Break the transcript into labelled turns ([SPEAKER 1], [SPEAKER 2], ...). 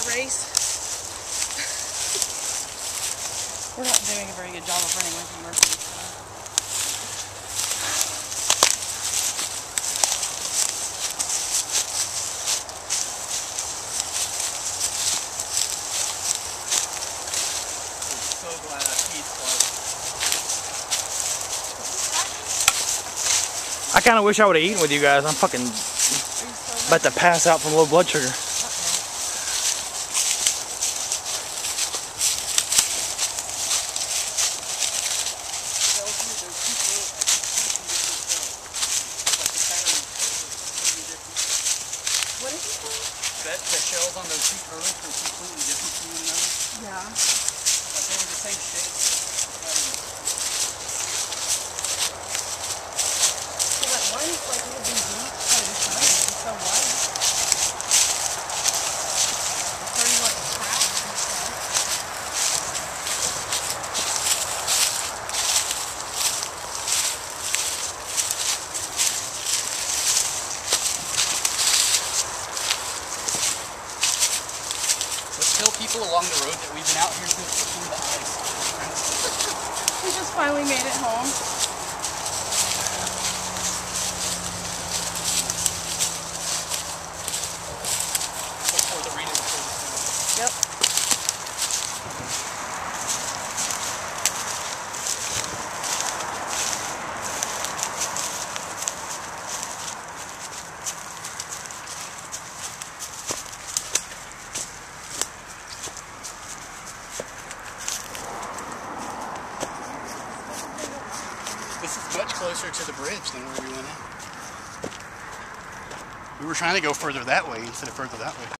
[SPEAKER 1] race. We're not doing a very good job of running away from Murphy.
[SPEAKER 2] So glad I peed twice.
[SPEAKER 3] I kind of wish I would have eaten with you guys. I'm fucking about to pass out from low blood sugar.
[SPEAKER 1] What did you say?
[SPEAKER 2] The shells on those two turtles are completely different from one another.
[SPEAKER 1] Yeah.
[SPEAKER 2] Like they were the same shape.
[SPEAKER 1] So that one's like a little bit deep, so it's tiny, it's so white. It's pretty like packed and stuff.
[SPEAKER 2] Let's tell people along the road that we've been out here since before the ice.
[SPEAKER 1] We just finally made it home.
[SPEAKER 2] Before the rain and before the snow.
[SPEAKER 1] Yep.
[SPEAKER 2] This is much closer to the bridge than where we went in. We were trying to go further that way instead of further that way.